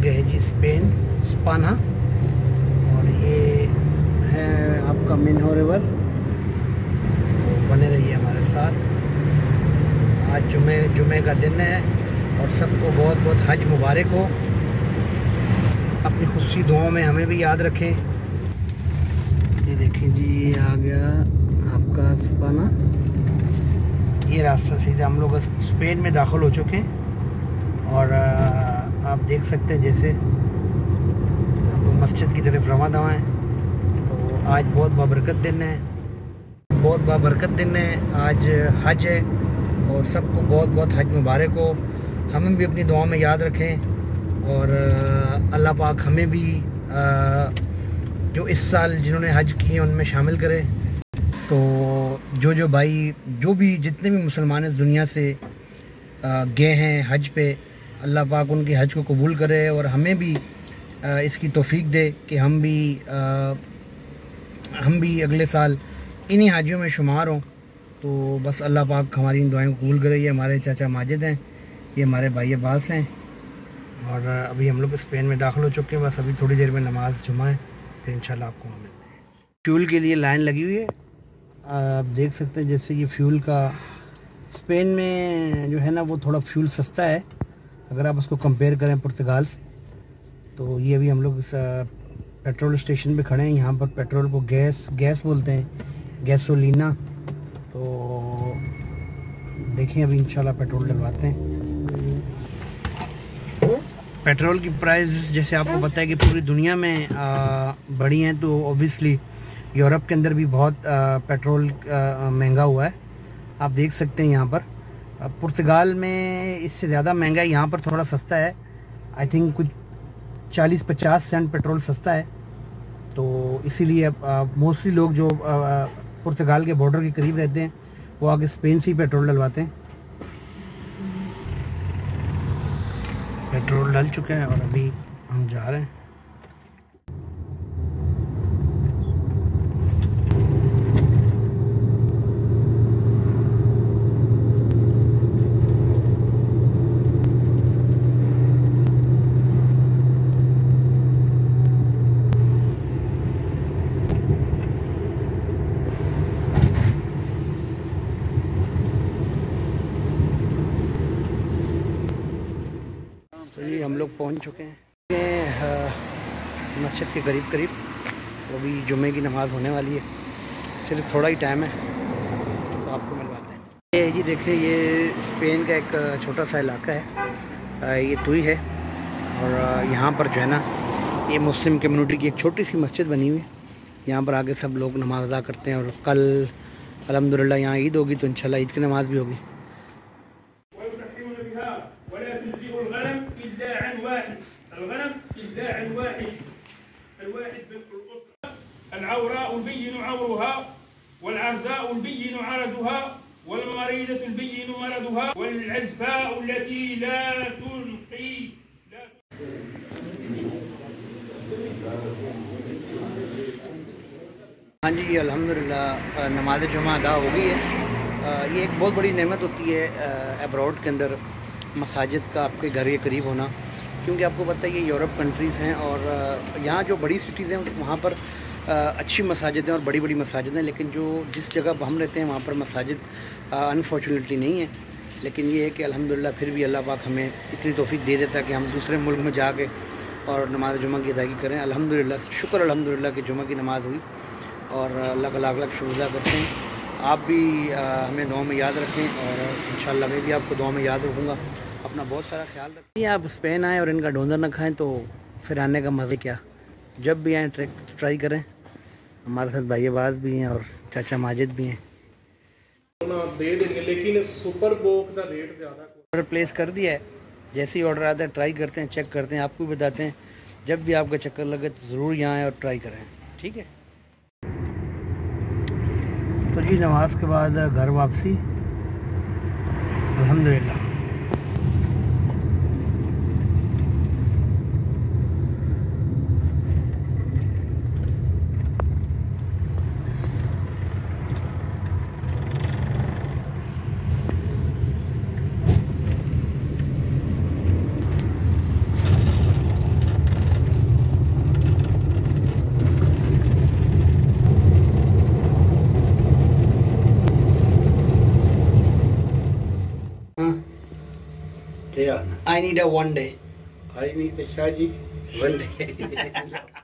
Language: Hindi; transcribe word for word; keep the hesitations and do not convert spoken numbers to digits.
आगे है जी स्पेन, स्पाना, और ये है आपका मिन्हो रिवर। तो बने रहिए हमारे साथ। आज जुमे जुमे का दिन है और सबको बहुत बहुत हज मुबारक हो। अपनी खुशी दुआओं में हमें भी याद रखें। ये देखें जी, ये आ गया आपका स्पाना। ये रास्ता सीधा हम लोग स्पेन में दाखिल हो चुके हैं और आप देख सकते हैं जैसे मस्जिद की तरफ रवाना दवा हैं। तो आज बहुत बाबरकत दिन है, बहुत बाबरकत दिन है। आज हज है और सबको बहुत बहुत हज मुबारक हो। हमें भी अपनी दुआ में याद रखें और अल्लाह पाक हमें भी जो इस साल जिन्होंने हज किए उनमें शामिल करे। तो जो जो भाई जो भी जितने भी मुसलमान इस दुनिया से गए हैं हज पे, अल्लाह पाक उनके हज को कबूल करे और हमें भी इसकी तौफीक दे कि हम भी हम भी अगले साल इन्हीं हाजियों में शुमार हों। तो बस अल्लाह पाक हमारी इन दुआओं को कबूल करे। ये हमारे चाचा माजिद हैं, ये हमारे भाई अब्बास हैं और अभी हम लोग स्पेन में दाखिल हो चुके हैं। बस अभी थोड़ी देर में नमाज जुमा है, फिर इंशाल्लाह आपको वहाँ मिलते हैं। फ्यूल के लिए लाइन लगी हुई है, आप देख सकते हैं। जैसे कि फ्यूल का स्पेन में जो है ना वो थोड़ा फ्यूल सस्ता है अगर आप उसको कंपेयर करें पुर्तगाल से। तो ये अभी हम लोग इस पेट्रोल स्टेशन पे खड़े हैं। यहाँ पर पेट्रोल को गैस गैस बोलते हैं, गैसोलीना। तो देखें अभी इंशाल्लाह पेट्रोल डलवाते हैं। पेट्रोल की प्राइस जैसे आपको पता है कि पूरी दुनिया में आ, बढ़ी हैं, तो ऑब्वियसली यूरोप के अंदर भी बहुत आ, पेट्रोल महंगा हुआ है। आप देख सकते हैं यहाँ पर पुर्तगाल में इससे ज़्यादा महंगा है, यहाँ पर थोड़ा सस्ता है। आई थिंक कुछ चालीस पचास सेंट पेट्रोल सस्ता है। तो इसीलिए मोस्टली लोग जो आ, पुर्तगाल के बॉर्डर के करीब रहते हैं वो आगे स्पेन से ही पेट्रोल डलवाते हैं। पेट्रोल डल चुके हैं और अभी हम जा रहे हैं। तो ये हम लोग पहुंच चुके हैं मस्जिद के करीब करीब। तो अभी जुमे की नमाज़ होने वाली है, सिर्फ थोड़ा ही टाइम है, तो आपको मिलवाते हैं। ये जी देखिए, ये स्पेन का एक छोटा सा इलाका है, ये तुई है और यहाँ पर जो है ना ये मुस्लिम कम्युनिटी की एक छोटी सी मस्जिद बनी हुई है। यहाँ पर आके सब लोग नमाज़ अदा करते हैं और कल अल्हम्दुलिल्लाह यहाँ ईद होगी तो इंशाल्लाह ईद की नमाज़ भी होगी। العوراء البين عورها والعرزاء البين عرزها والمريضة البين مرضها والعزفاء التي لا تنقي لا हाँ जी, अल्हम्दुलिल्लाह नमाज जुमा अदा हो गई है। ये एक बहुत बड़ी नेमत होती है अब्रॉड के अंदर मसाजिद का आपके घर के करीब होना, क्योंकि आपको पता है ये यूरोप कंट्रीज़ हैं और यहाँ जो बड़ी सिटीज़ हैं वहाँ पर अच्छी मसाजिद हैं और बड़ी बड़ी मसाजिद हैं। लेकिन जो जिस जगह पर हम रहते हैं वहाँ पर मसाजिद अनफॉर्चुनेटली नहीं है। लेकिन ये है कि अल्हम्दुलिल्लाह फिर भी अल्लाह पाक हमें इतनी तौफीक दे देता है कि हम दूसरे मुल्क में जाके और नमाज जुमा की अदायगी करें। अल्हम्दुलिल्लाह, शुक्र अल्हम्दुलिल्लाह कि जुमा की नमाज़ हुई और अल्लाह का लाख लाख शुक्रिया करते हैं। आप भी आ, हमें दुआ में याद रखें और इंशाल्लाह मैं भी आपको दुआ में याद रखूँगा। अपना बहुत सारा ख्याल रखें। आप स्पेन आएँ और इनका डोंजर ना खाएँ तो फिर आने का मज़े क्या। जब भी आएँ ट्राई करें। हमारे साथ भाई अब्बास भी हैं और चाचा माजिद भी हैं। दे देंगे लेकिन सुपर बोक का रेट ज़्यादा। ऑर्डर प्लेस कर दिया है, जैसे ही ऑर्डर आता है ट्राई करते हैं, चेक करते हैं, आपको भी बताते हैं। जब भी आपका चक्कर लगे तो ज़रूर यहाँ आएँ और ट्राई करें, ठीक है। तो जी नमाज के बाद घर वापसी अल्हम्दुलिल्लाह। I need a one day. I need a Shaji one day.